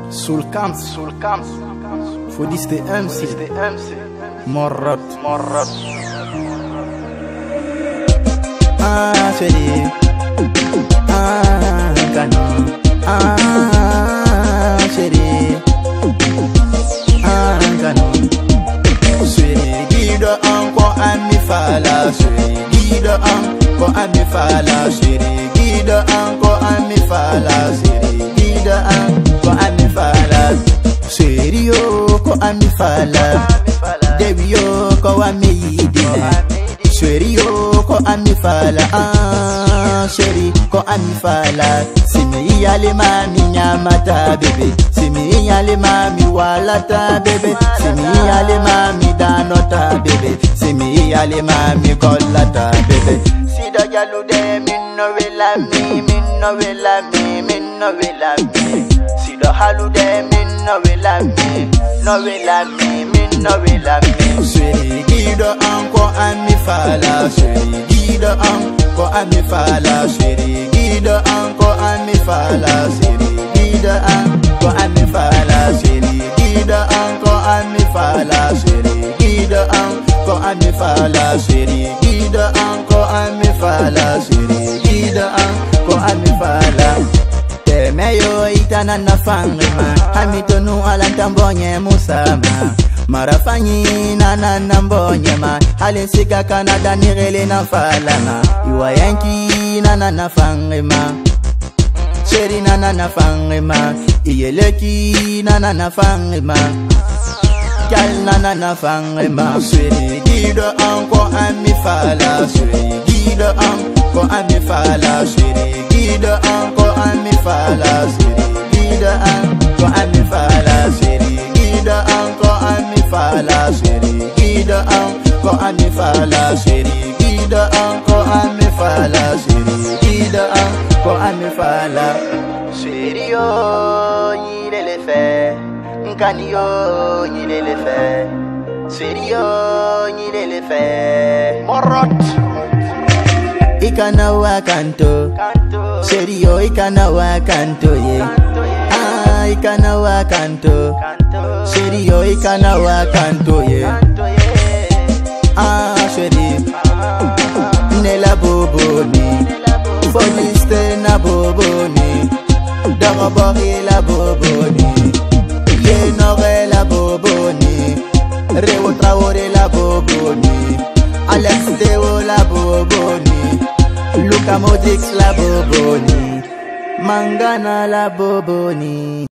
Sul camp Fodis de MC Morrot Chéri Kano Chéri Kano Chéri guide encore à mi fala Chéri guide encore à mi fala Chéri guide encore à mi fala Chéri guide encore à mi fala Chéri yo ko à mi fala Debi yo ko à mi yidine Chéri yo ko a mi fala Chéri ko a mi fala Simi yale mami nyamata bebe Simi yale mami walata bebe Simi yale mami danota bebe Simi yale mami kolata bebe Sida jalu de minno wela mi Sida halu de minno wela mi no wela mi Chéri guide encore à mi fala Chéri guide encore à mi fala Chéri guide encore à mi fala Chéri guide encore à mi fala Chéri guide encore à mi fala Chéri guide encore à mi fala Chéri guide encore à mi fala Chéri guide encore à mi fala Meyo itana na fangima Hamitonu alantambonye musama Marafanyi na mbonye ma Halinsiga Canada nirele na falama Iwa yanki na fangima Chéri na fangima Iyeleki na fangima Gal na fangima Chéri guide encore à mi fala Chéri guide encore à mi fala Chéri guide encore à mi fala Chéri guide encore à mi fala Chéri guide encore à mi fala Chéri guide encore à mi fala Chéri guide encore à mi fala Chéri guide encore à mi fala Chéri yo yile le fait Nkani yo yile le fait Chéri yo yile le fait Morot Ikana wa kanto Chéri yo ikana wa kanto ye Ikana wa kanto Chéri yo ikana wa kanto ye Chéri Nela boboni Foliste na boboni Dagabori la boboni Yenore la boboni Rewo Traoré la boboni Alex Deo la boboni Luka Modric la boboni Mangana la boboni